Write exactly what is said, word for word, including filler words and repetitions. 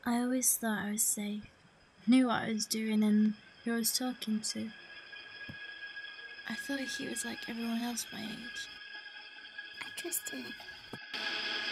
I always thought I was safe, knew what I was doing and who I was talking to. I thought he was like everyone else my age. I trusted him.